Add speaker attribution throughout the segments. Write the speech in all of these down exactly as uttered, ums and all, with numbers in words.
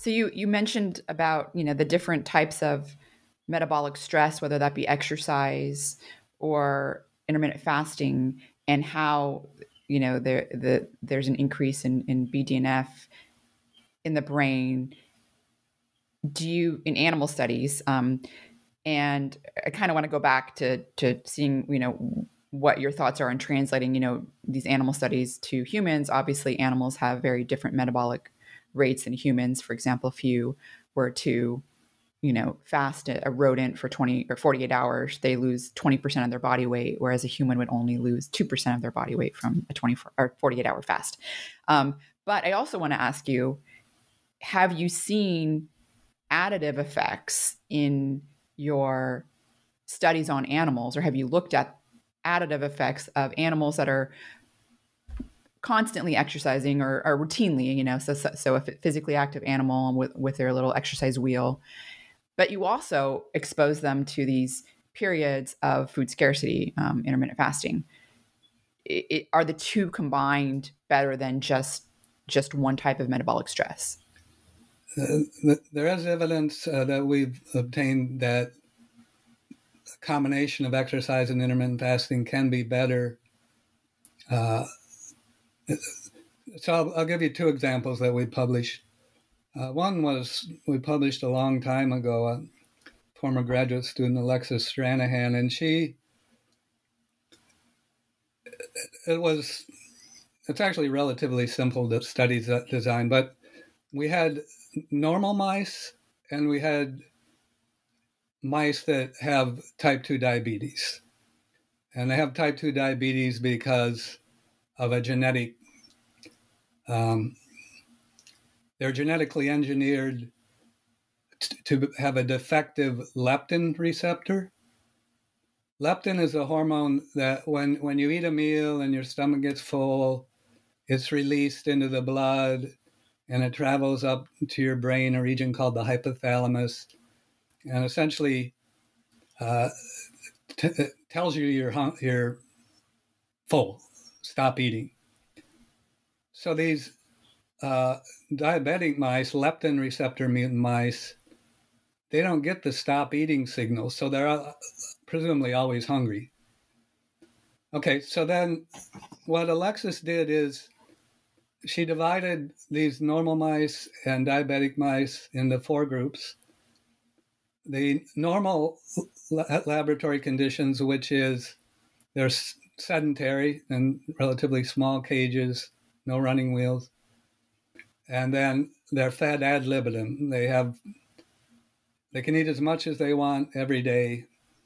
Speaker 1: So you you mentioned about, you know, the different types of metabolic stress, whether that be exercise or intermittent fasting, and how, you know, there the there's an increase in, in B D N F in the brain. Do you, in animal studies, um, and I kind of want to go back to to seeing, you know, what your thoughts are on translating, you know, these animal studies to humans. Obviously, animals have very different metabolic rates than humans. For example, if you were to, you know, fast a rodent for twenty or forty-eight hours, they lose twenty percent of their body weight, whereas a human would only lose two percent of their body weight from a twenty-four or forty-eight hour fast. Um, but I also want to ask you, have you seen additive effects in your studies on animals, or have you looked at additive effects of animals that are constantly exercising or, or routinely, you know, so, so, so if a physically active animal with, with their little exercise wheel, but you also expose them to these periods of food scarcity, um, intermittent fasting. It, it, are the two combined better than just just one type of metabolic stress?
Speaker 2: Uh, there is evidence uh, that we've obtained that a combination of exercise and intermittent fasting can be better. Uh, so I'll, I'll give you two examples that we published. Uh, one was we published a long time ago, a former graduate student, Alexis Stranahan, and she, it was, it's actually relatively simple to study that design, but we had normal mice and we had mice that have type two diabetes. And they have type two diabetes because of a genetic, um, they're genetically engineered t- to have a defective leptin receptor. Leptin is a hormone that when, when you eat a meal and your stomach gets full, it's released into the blood and it travels up to your brain, a region called the hypothalamus, and essentially uh, t- tells you you're, hung- you're full, stop eating. So these uh, diabetic mice, leptin receptor mutant mice, they don't get the stop eating signal, so they're uh, presumably always hungry. Okay, so then what Alexis did is she divided these normal mice and diabetic mice into four groups. The normal laboratory conditions, which is they're sedentary and relatively small cages, no running wheels. And then they're fed ad libitum. They have, they can eat as much as they want every day.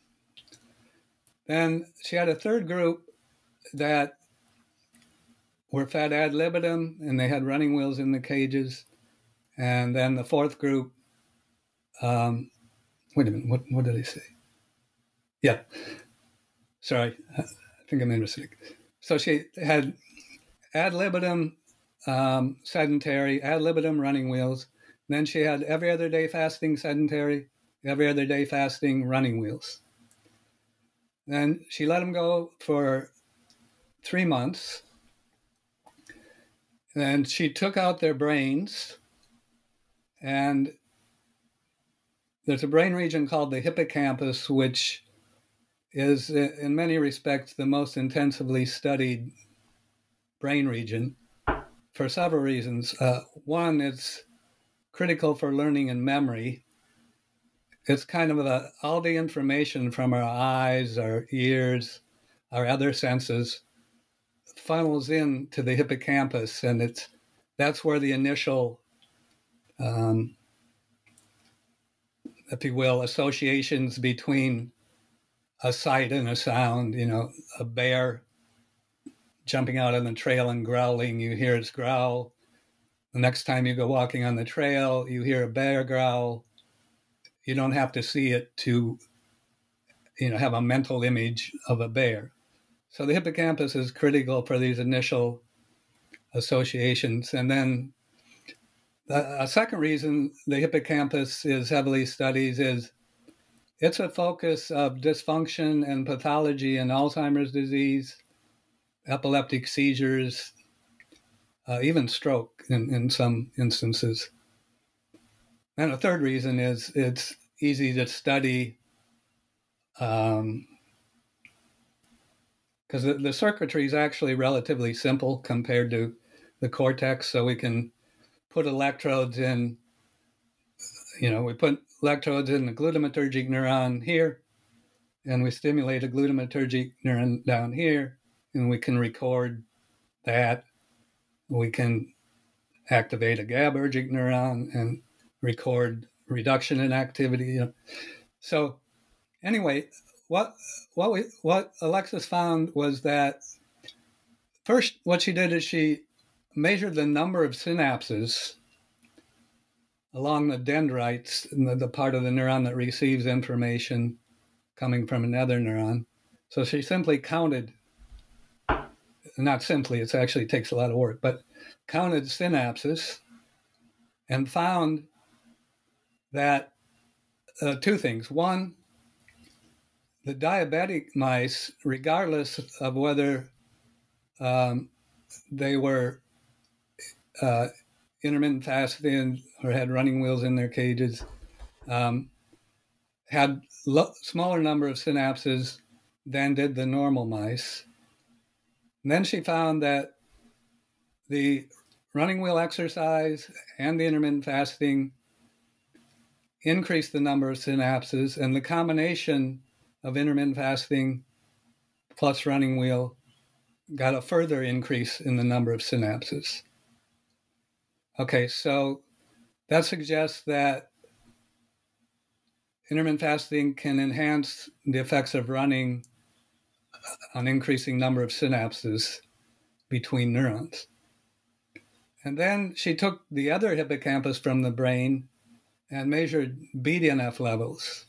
Speaker 2: Then she had a third group that were fed ad libitum and they had running wheels in the cages. And then the fourth group, um, wait a minute, what, what did I say? Yeah, sorry, I think I'm interested. So she had ad libitum, um, sedentary, ad libitum running wheels. Then she had every other day fasting sedentary, every other day fasting running wheels. Then she let them go for three months. And she took out their brains, and there's a brain region called the hippocampus, which is in many respects the most intensively studied brain region for several reasons. Uh, one, it's critical for learning and memory. It's kind of a, all the information from our eyes, our ears, our other senses funnels in to the hippocampus, and it's that's where the initial, um, if you will, associations between a sight and a sound. You know, a bear jumping out on the trail and growling, you hear its growl. The next time you go walking on the trail, you hear a bear growl. You don't have to see it to, you know, have a mental image of a bear. So the hippocampus is critical for these initial associations. And then a second reason the hippocampus is heavily studied is it's a focus of dysfunction and pathology in Alzheimer's disease, epileptic seizures, uh, even stroke in, in some instances. And a third reason is it's easy to study um, because the, the circuitry is actually relatively simple compared to the cortex. So we can put electrodes in, you know, we put electrodes in the glutamatergic neuron here, and we stimulate a glutamatergic neuron down here, and we can record that. We can activate a GABAergic neuron and record reduction in activity. You know. So anyway, what what we what Alexis found was that first, what she did is she measured the number of synapses along the dendrites, the, the part of the neuron that receives information coming from another neuron. So she simply counted, not simply, it actually takes a lot of work, but counted synapses and found that uh, two things. One, the diabetic mice, regardless of whether um, they were uh, intermittent fasting or had running wheels in their cages, um, had lo- smaller number of synapses than did the normal mice. And then she found that the running wheel exercise and the intermittent fasting increased the number of synapses, and the combination of intermittent fasting plus running wheel got a further increase in the number of synapses. Okay, so that suggests that intermittent fasting can enhance the effects of running on increasing number of synapses between neurons. And then she took the other hippocampus from the brain and measured B D N F levels.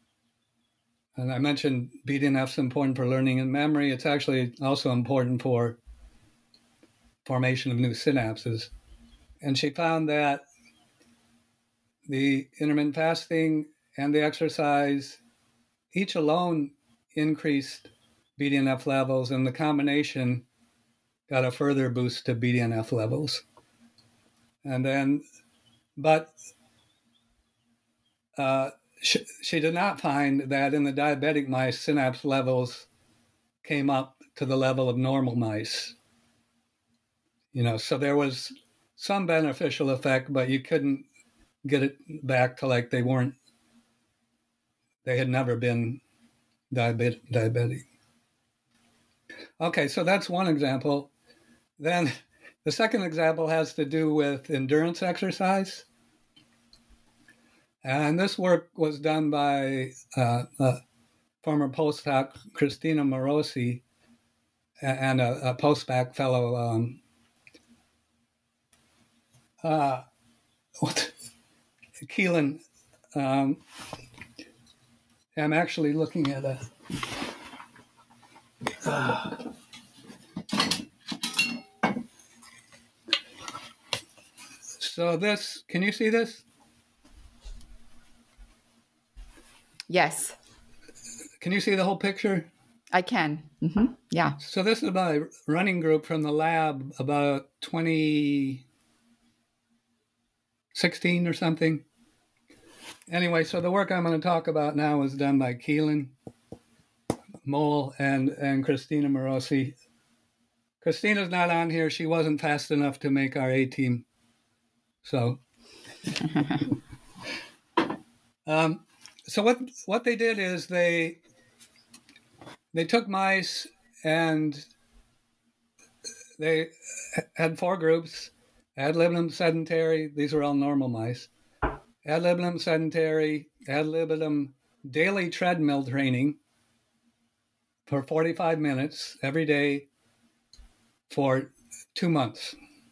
Speaker 2: And I mentioned B D N F is important for learning and memory. It's actually also important for formation of new synapses. And she found that the intermittent fasting and the exercise, each alone increased B D N F levels, and the combination got a further boost to B D N F levels. And then, but uh, she, she did not find that in the diabetic mice, synapse levels came up to the level of normal mice. You know, so there was some beneficial effect, but you couldn't get it back to like they weren't, they had never been diabetic. diabetic. Okay, so that's one example. Then the second example has to do with endurance exercise. And this work was done by uh, uh, former postdoc Christina Morosi and a, a postdoc fellow, um, uh, what, Keelan. Um, I'm actually looking at a. Uh, so this, can you see this?
Speaker 1: Yes.
Speaker 2: Can you see the whole picture?
Speaker 1: I can. Mm-hmm. Yeah.
Speaker 2: So this is my running group from the lab about twenty sixteen or something. Anyway, so the work I'm going to talk about now was done by Keelan, Mole, and, and Christina Morosi. Christina's not on here. She wasn't fast enough to make our A team. So, um, so what what they did is they they took mice and they had four groups: ad libitum, sedentary. These were all normal mice. Ad libitum, sedentary. Ad libitum, daily treadmill training for forty-five minutes every day for two months.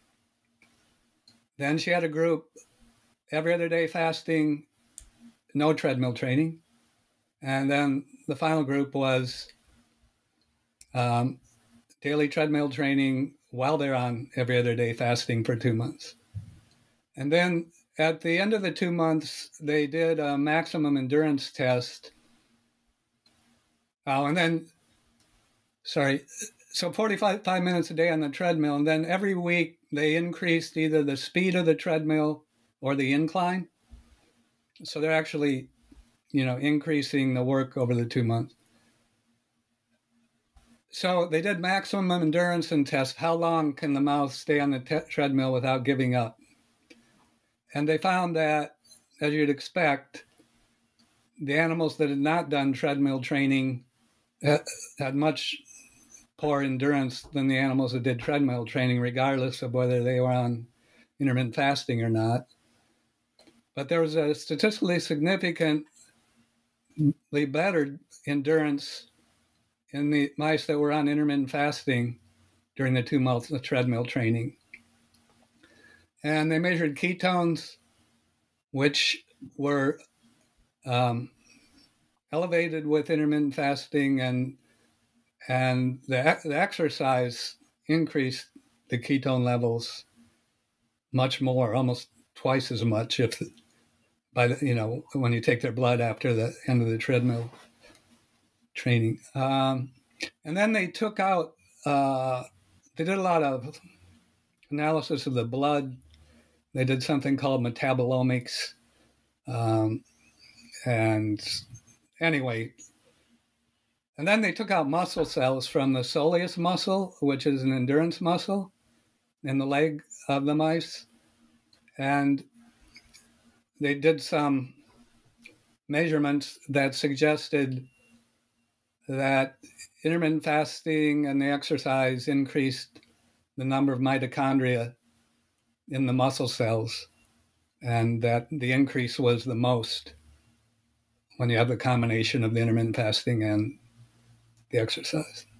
Speaker 2: Then she had a group every other day fasting, no treadmill training. And then the final group was um, daily treadmill training while they're on every other day fasting for two months. And then at the end of the two months, they did a maximum endurance test. Oh, and then, sorry, so forty-five five minutes a day on the treadmill. And then every week they increased either the speed of the treadmill or the incline. So they're actually, you know, increasing the work over the two months. So they did maximum endurance and test. How long can the mouse stay on the te- treadmill without giving up? And they found that, as you'd expect, the animals that had not done treadmill training had much poor endurance than the animals that did treadmill training, regardless of whether they were on intermittent fasting or not. But there was a statistically significantly better endurance in the mice that were on intermittent fasting during the two months of treadmill training. And they measured ketones, which were um, elevated with intermittent fasting, and and the, the exercise increased the ketone levels much more, almost twice as much if by the, you know, when you take their blood after the end of the treadmill training. Um, and then they took out, uh, they did a lot of analysis of the blood. They did something called metabolomics. Um, and anyway, and then they took out muscle cells from the soleus muscle, which is an endurance muscle in the leg of the mice. And they did some measurements that suggested that intermittent fasting and the exercise increased the number of mitochondria in the muscle cells, and that the increase was the most when you have the combination of the intermittent fasting and the exercise.